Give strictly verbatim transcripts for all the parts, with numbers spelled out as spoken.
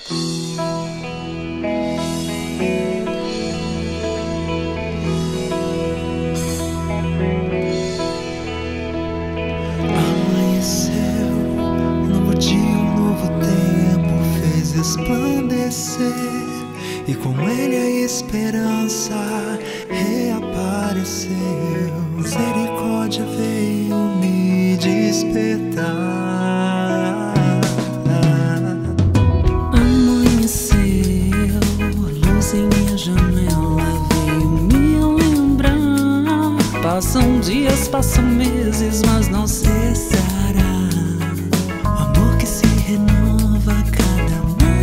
Resplandecer, e com ele a esperança reapareceu. Misericórdia veio me despertar. Amanheceu, a luz em minha janela veio me lembrar. Passam dias, passam meses, mas não cessará. O amor que se renova a cada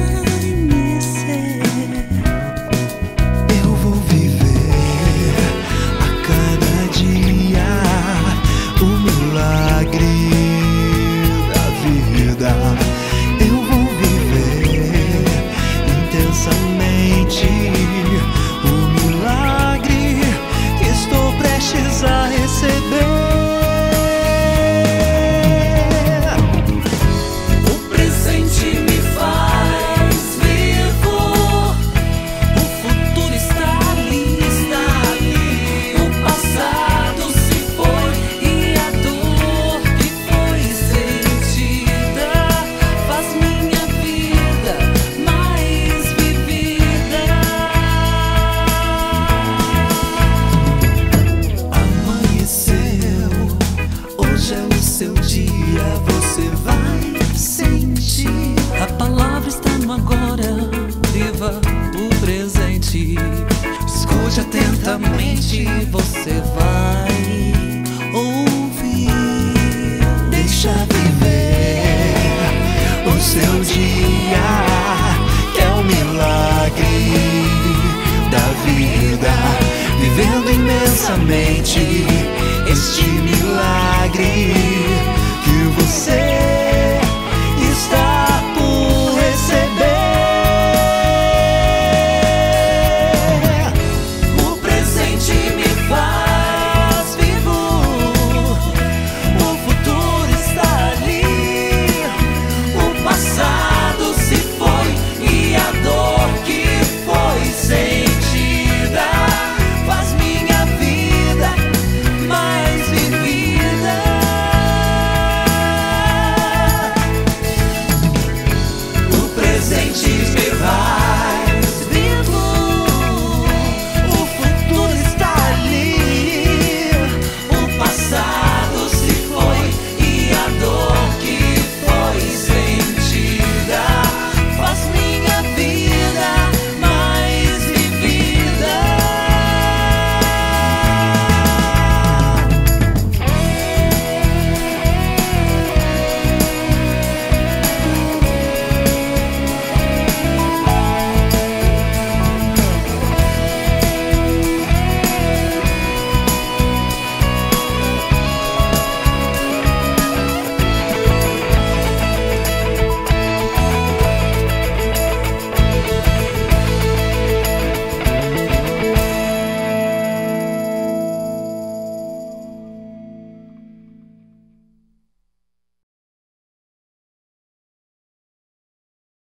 seu dia, você vai sentir. A palavra está no agora, viva o presente. Escute atentamente, você vai